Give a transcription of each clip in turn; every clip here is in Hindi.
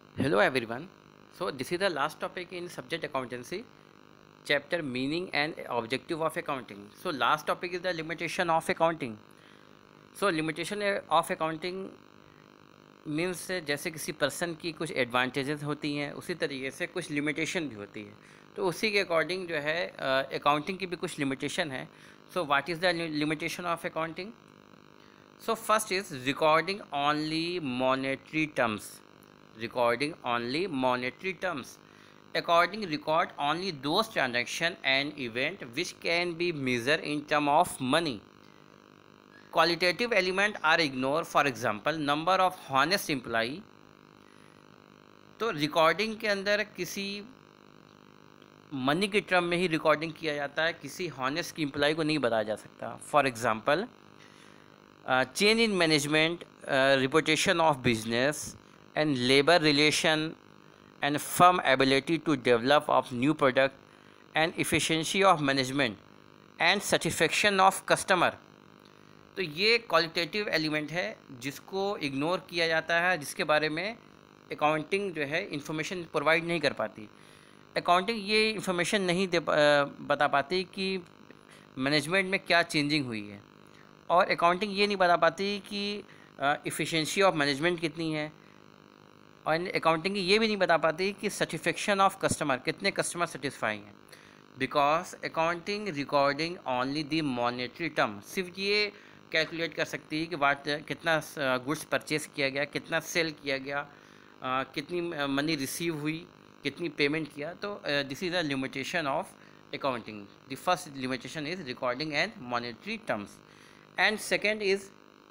Hello everyone. So this is the last topic in subject accountancy, chapter meaning and objective of accounting. So last topic is the limitation of accounting. So limitation of accounting means जैसे किसी पर्सन की कुछ एडवांटेजेस होती हैं उसी तरीके से कुछ लिमिटेशन भी होती है। तो उसी के अकॉर्डिंग जो है अकाउंटिंग की भी कुछ लिमिटेशन है। So what is the limitation of accounting? So first is recording only monetary terms. Recording only monetary terms. According record only those transaction and event which can be measured in term of money. Qualitative element are ignored. For example, number of honest employee. तो रिकॉर्डिंग के अंदर किसी मनी के टर्म में ही रिकॉर्डिंग किया जाता है, किसी हॉनेस्ट की एम्प्लॉय को नहीं बताया जा सकता। For example, change in management, reputation of business and labor relation and firm ability to develop of new product and efficiency of management and satisfaction of customer। तो ये क्वालिटेटिव एलिमेंट है जिसको इग्नोर किया जाता है, जिसके बारे में अकाउंटिंग जो है इंफॉर्मेशन प्रोवाइड नहीं कर पाती। अकाउंटिंग ये इंफॉर्मेशन नहीं बता पाती कि मैनेजमेंट में क्या चेंजिंग हुई है, और अकाउंटिंग ये नहीं बता पाती कि इफ़िशेंसी ऑफ मैनेजमेंट कितनी है, और अकाउंटिंग ये भी नहीं बता पाती कि सेटिस्फेक्शन ऑफ कस्टमर, कितने कस्टमर सेटिस्फाई हैं। Because accounting recording only the monetary term, सिर्फ ये कैलकुलेट कर सकती है कि कितना गुड्स परचेज किया गया, कितना सेल किया गया, कितनी मनी रिसीव हुई, कितनी पेमेंट किया। तो this is the limitation of accounting. The first limitation is recording and monetary terms, and second is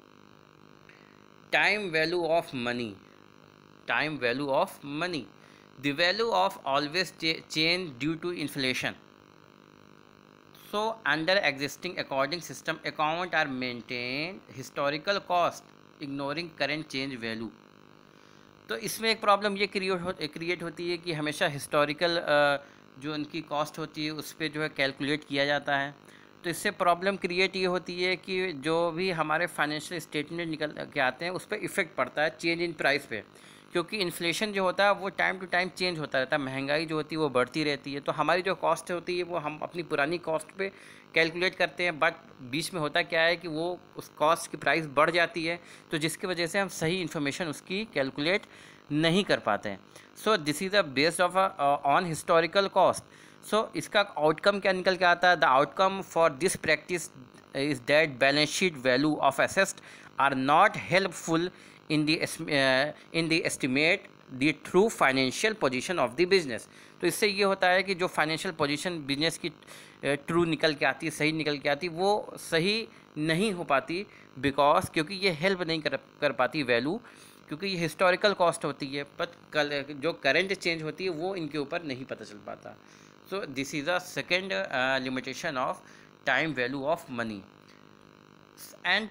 time value of money. Time value of money, the value of always change due to inflation. So under existing accounting system, account are maintained historical cost ignoring current change value. तो इसमें एक प्रॉब्लम ये क्रिएट होती है कि हमेशा हिस्टोरिकल जो उनकी कॉस्ट होती है उस पर जो है कैलकुलेट किया जाता है। तो इससे प्रॉब्लम क्रिएट ये होती है कि जो भी हमारे फाइनेंशियल स्टेटमेंट निकल के आते हैं उस पर इफ़ेक्ट पड़ता है चेंज इन प्राइस पे, क्योंकि इन्फ्लेशन जो होता है वो टाइम टू टाइम चेंज होता रहता है, महंगाई जो होती है वो बढ़ती रहती है। तो हमारी जो कॉस्ट होती है वो हम अपनी पुरानी कॉस्ट पे कैलकुलेट करते हैं, बट बीच में होता क्या है कि वो उस कॉस्ट की प्राइस बढ़ जाती है, तो जिसकी वजह से हम सही इन्फॉर्मेशन उसकी कैलकुलेट नहीं कर पाते हैं। So this is the based of on historical cost. So इसका आउटकम क्या निकल के आता है? The outcome for this practice is that balance sheet value of assets are not helpful in the estimate the true financial position of the business। तो इससे ये होता है कि जो फाइनेंशियल पोजीशन बिजनेस की ट्रू निकल के आती है, सही निकल के आती है, वो सही नहीं हो पाती, बिकॉज क्योंकि ये हेल्प नहीं कर पाती वैल्यू, क्योंकि ये हिस्टोरिकल कॉस्ट होती है, बट जो करंट चेंज होती है वो इनके ऊपर नहीं पता चल पाता। So this is a second limitation of time value of money. And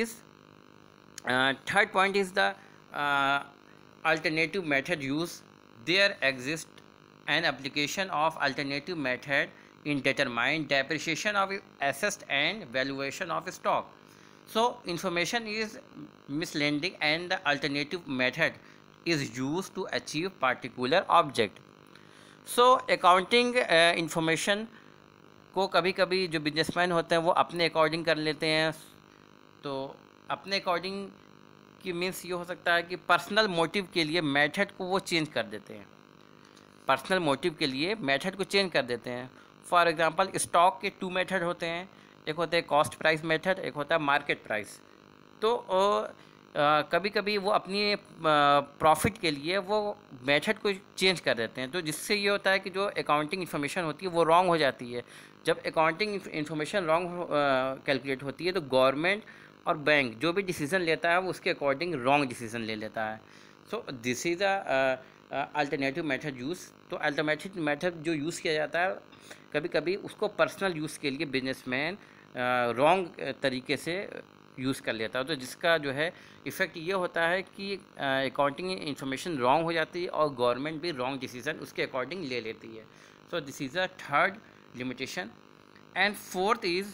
third point is the alternative method use. There exists an application of alternative method in determine depreciation of assets and valuation of stock. So information is misleading and the alternative method is used to achieve particular object. So accounting information को कभी कभी जो बिजनेसमैन होते हैं वो अपने अकॉर्डिंग कर लेते हैं। तो अपने अकॉर्डिंग की मीन्स ये हो सकता है कि पर्सनल मोटिव के लिए मेथड को वो चेंज कर देते हैं, पर्सनल मोटिव के लिए मेथड को चेंज कर देते हैं। फॉर एग्जांपल, स्टॉक के 2 मेथड होते हैं, एक होता है कॉस्ट प्राइस मेथड, एक होता है मार्केट प्राइस। तो कभी कभी वो अपनी प्रॉफिट के लिए वो मेथड को चेंज कर देते हैं, तो जिससे ये होता है कि जो अकाउंटिंग इन्फॉर्मेशन होती है वो रॉन्ग हो जाती है। जब अकाउंटिंग इन्फॉर्मेशन रॉन्ग कैलकुलेट होती है तो गवर्नमेंट और बैंक जो भी डिसीज़न लेता है वो उसके अकॉर्डिंग रॉन्ग डिसीज़न ले लेता है। So this is alternative method use. तो अल्टरनेटिव मेथड जो यूज़ किया जाता है कभी कभी उसको पर्सनल यूज़ के लिए बिजनेसमैन रॉन्ग तरीके से यूज़ कर लेता है, तो जिसका जो है इफ़ेक्ट ये होता है कि अकाउंटिंग इन्फॉर्मेशन रॉन्ग हो जाती है और गवर्नमेंट भी रॉन्ग डिसीज़न उसके अकॉर्डिंग ले लेती है। So this is a third limitation. And fourth is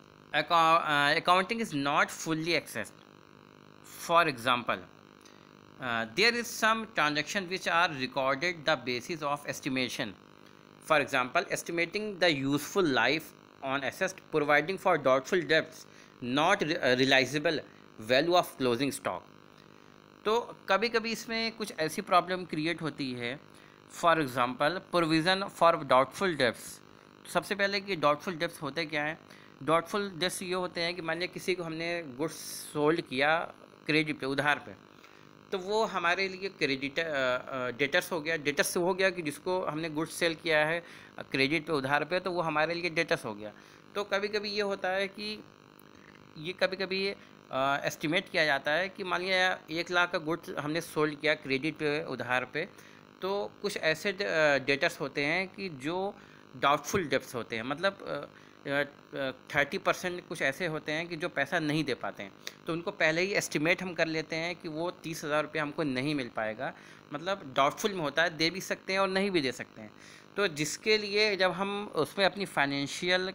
accounting is not fully accessed. For example, There is some transaction which are recorded the basis of estimation. For example, estimating the useful life on assets, providing for doubtful debts, not realizable value of closing stock. तो कभी कभी इसमें कुछ ऐसी प्रॉब्लम क्रिएट होती है. For example, provision for doubtful debts. सबसे पहले कि डाउटफुल डेब्ट्स होते क्या हैं. डाउटफुल डेब्ट्स ये होते हैं कि मान लिया किसी को हमने गुड्स सोल्ड किया क्रेडिट पे, उधार पे, तो वो हमारे लिए क्रेडिटर डेटर्स हो गया. डेटर्स हो गया कि जिसको हमने गुड्स सेल किया है क्रेडिट पे, उधार पे, तो वो हमारे लिए डेटर्स हो गया. तो कभी कभी ये होता है कि ये कभी कभी एस्टिमेट किया जाता है कि मान लिया 1 लाख का गुड्स हमने सोल्ड किया क्रेडिट पे, उधार पे, तो कुछ ऐसे डेटर्स होते हैं कि जो डाउटफुल डेब्ट्स होते हैं. मतलब 30% कुछ ऐसे होते हैं कि जो पैसा नहीं दे पाते हैं. तो उनको पहले ही एस्टिमेट हम कर लेते हैं कि वो 30,000 रुपये हमको नहीं मिल पाएगा. मतलब डाउटफुल में होता है, दे भी सकते हैं और नहीं भी दे सकते हैं. तो जिसके लिए जब हम उसमें अपनी फाइनेंशियल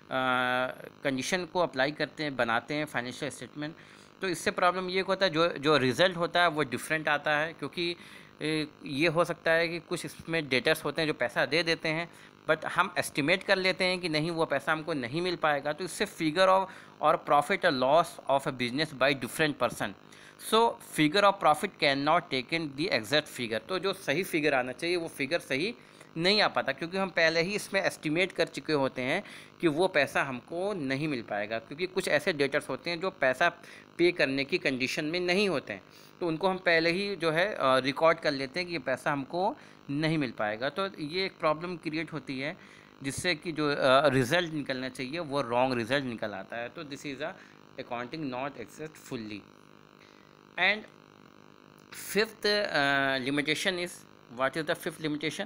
कंडीशन को अप्लाई करते हैं, बनाते हैं फाइनेंशियल स्टेटमेंट, तो इससे प्रॉब्लम ये होता है, जो रिज़ल्ट होता है वो डिफरेंट आता है. क्योंकि ये हो सकता है कि कुछ इसमें डेटर्स होते हैं जो पैसा दे देते हैं, बट हम एस्टिमेट कर लेते हैं कि नहीं, वो पैसा हमको नहीं मिल पाएगा. तो इससे फिगर ऑफ और प्रॉफिट और loss of a business by different person. So figure of profit can not taken the exact figure. तो जो सही फिगर आना चाहिए वो फिगर सही नहीं आ पाता, क्योंकि हम पहले ही इसमें एस्टिमेट कर चुके होते हैं कि वो पैसा हमको नहीं मिल पाएगा. क्योंकि कुछ ऐसे डेटर्स होते हैं जो पैसा पे करने की कंडीशन में नहीं होते हैं, तो उनको हम पहले ही जो है रिकॉर्ड कर लेते हैं कि ये पैसा हमको नहीं मिल पाएगा. तो ये एक प्रॉब्लम क्रिएट होती है जिससे कि जो रिज़ल्ट निकलना चाहिए वो रॉन्ग रिज़ल्ट निकल आता है. तो this is a accounting not accept fully. And fifth limitation is, what is the fifth limitation?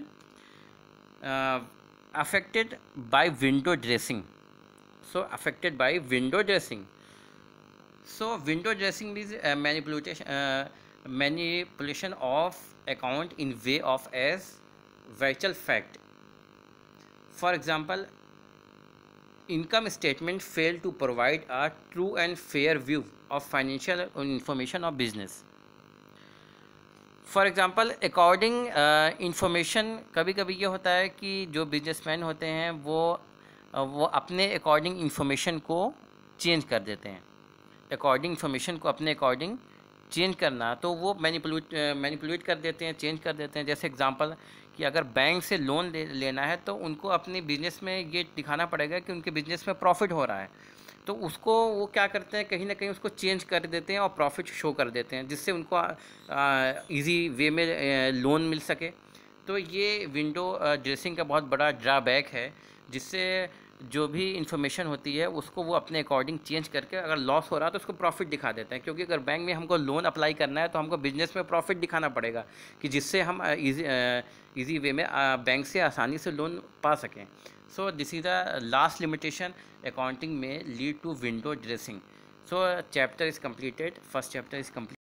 Affected by window dressing. So affected by window dressing. So window dressing means manipulation of account in way of as virtual fact. For example, income statement failed to provide a true and fair view of financial information of business. For example, according information, कभी कभी ये होता है कि जो बिजनेसमैन होते हैं वो अपने अकॉर्डिंग इंफॉर्मेशन को चेंज कर देते हैं. अकॉर्डिंग इंफॉर्मेशन को अपने अकॉर्डिंग चेंज करना, तो वो मैनिपुलेट कर देते हैं, चेंज कर देते हैं. जैसे एग्जांपल कि अगर बैंक से लोन लेना है तो उनको अपने बिज़नेस में ये दिखाना पड़ेगा कि उनके बिज़नेस में प्रॉफिट हो रहा है. तो उसको वो क्या करते हैं, कहीं ना कहीं उसको चेंज कर देते हैं और प्रॉफिट शो कर देते हैं, जिससे उनको इजी वे में लोन मिल सके. तो ये विंडो ड्रेसिंग का बहुत बड़ा ड्रॉबैक है, जिससे जो भी इंफॉर्मेशन होती है उसको वो अपने अकॉर्डिंग चेंज करके, अगर लॉस हो रहा है तो उसको प्रॉफिट दिखा देते हैं. क्योंकि अगर बैंक में हमको लोन अप्लाई करना है तो हमको बिजनेस में प्रॉफिट दिखाना पड़ेगा कि जिससे हम इजी वे में बैंक से आसानी से लोन पा सकें. So this is the last limitation accounting may lead to window dressing. So chapter is completed. First chapter is complete.